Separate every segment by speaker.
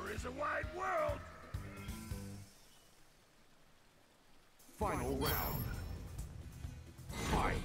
Speaker 1: There is a wide world!
Speaker 2: Final round. Fight!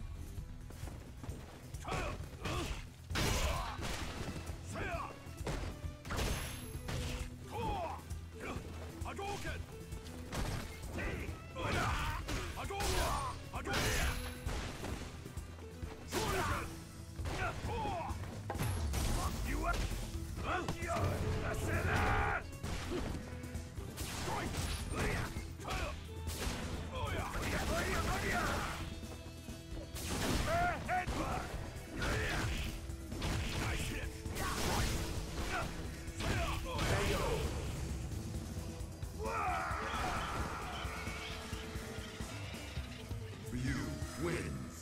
Speaker 1: Hadouken!
Speaker 2: Ryu wins.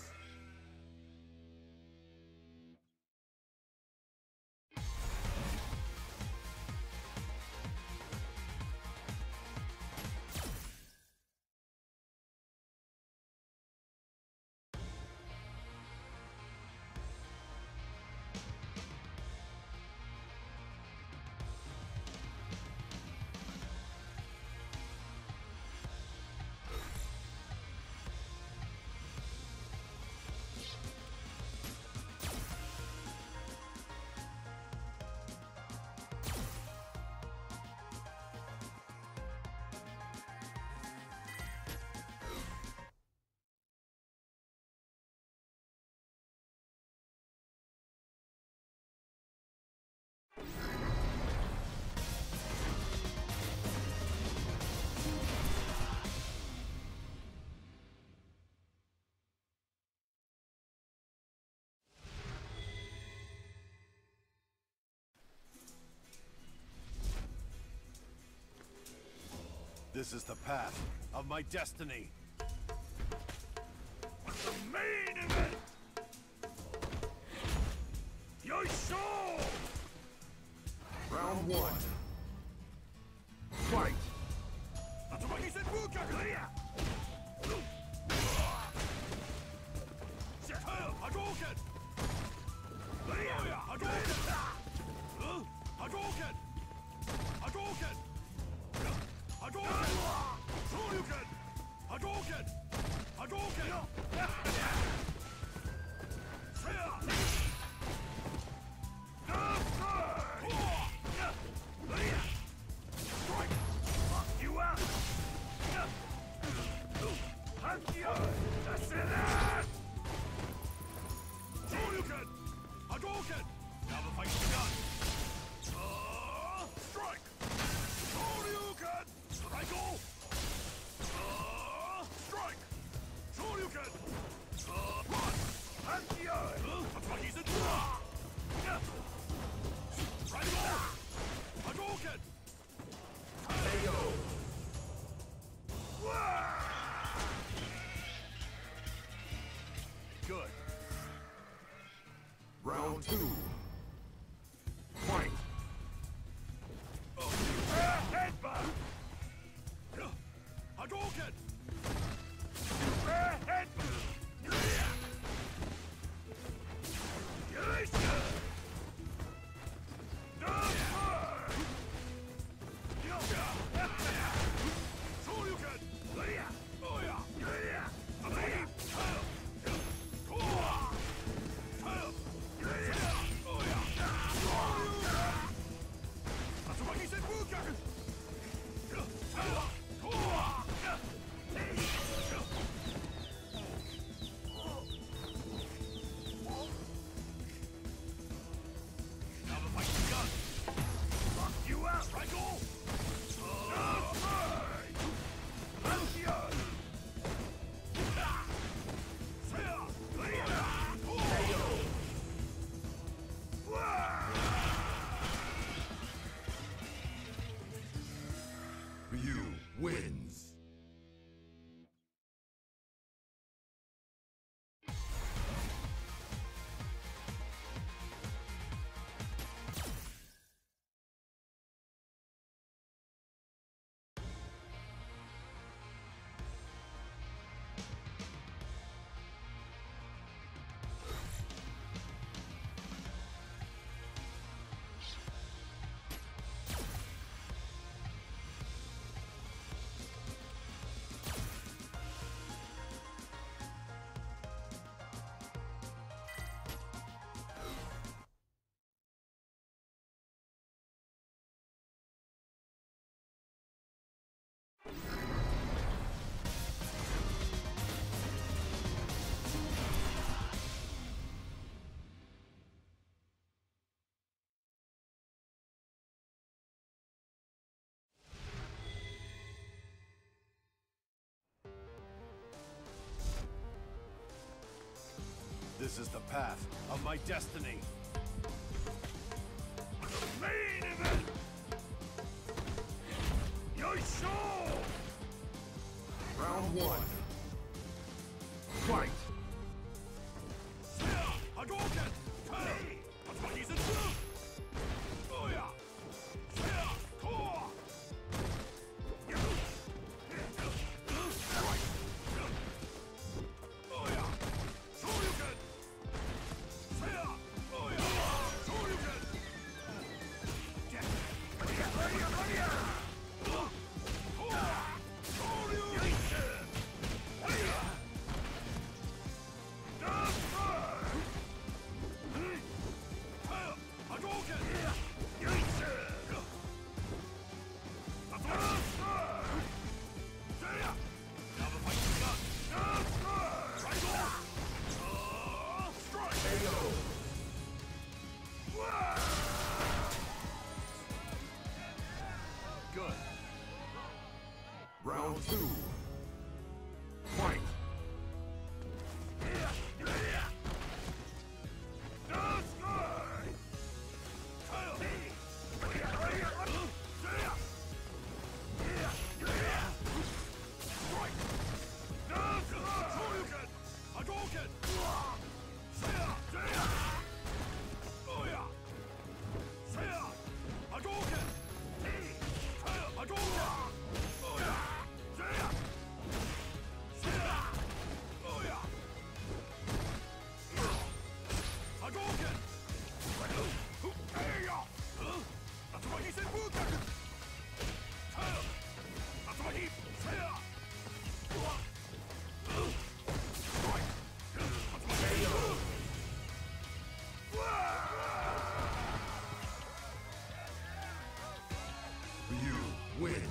Speaker 1: This is the path of my destiny. The main event! Yoisho!
Speaker 2: Round one. Fight!
Speaker 1: Tatsumaki Senpu Kakuya! Hadouken! Hadouken! Hadouken! Hadouken! Hadouken! Shoryuken! Hadouken! Hadouken! Seiya! Strike! Lock you out! Hankiyo! That's it! Shoryuken! Hadouken! Now the fight's begun! Strike! Shoryuken! Cycle! Strike! Shoryuken! Run! Hankiyo! Tatsumaki Senpu! Triangle! Hadouken!
Speaker 2: KO!
Speaker 1: Good.
Speaker 2: Round two. Fight!
Speaker 1: Headbutt! Hadouken! Headbutt! Yoisho! Shoryuken! Tatsumaki Senpu Kaku! Now the fight's begun! Lock you out! Cycle!
Speaker 2: Ryu wins.
Speaker 1: This is the path of my destiny. The main event! Yoisho!
Speaker 2: Round one. Fight!
Speaker 1: Hadouken! Hey! That's what he's into! Oh yeah! Core! Right! Oh yeah! Shoryuken! Oh yeah! Shoryuken! Good.
Speaker 2: Round two. Fight! Ryu wins.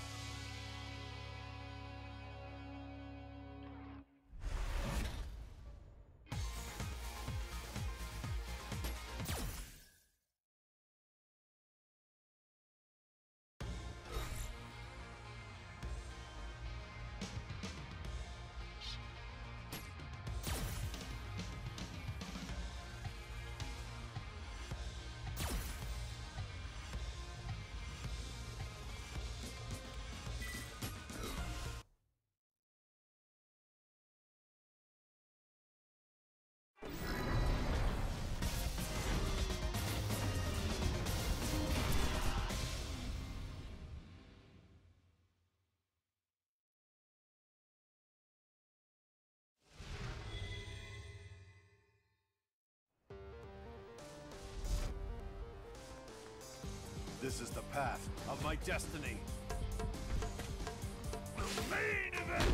Speaker 1: This is the path of my destiny. The main event!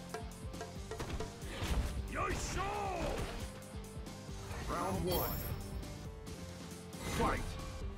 Speaker 1: Yoisho!
Speaker 2: Round one. Fight!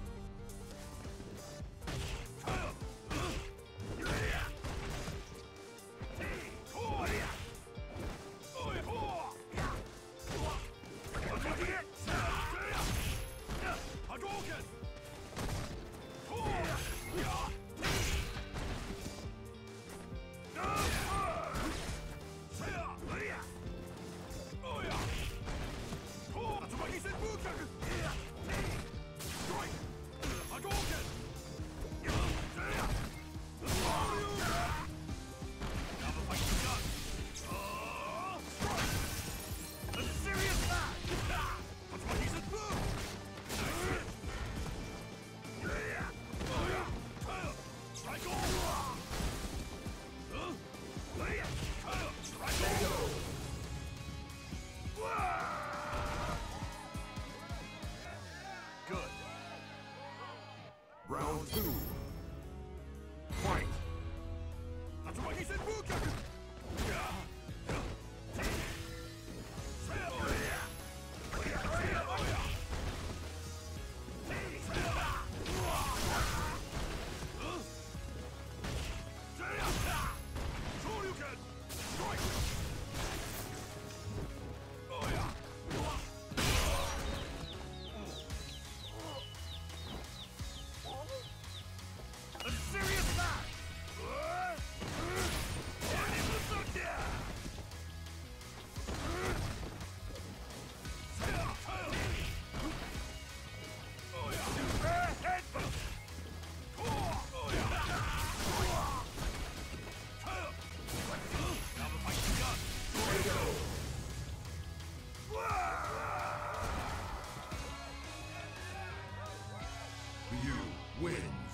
Speaker 2: Round two. Fight!
Speaker 1: That's what he said, Bukaku!
Speaker 2: Ryu wins.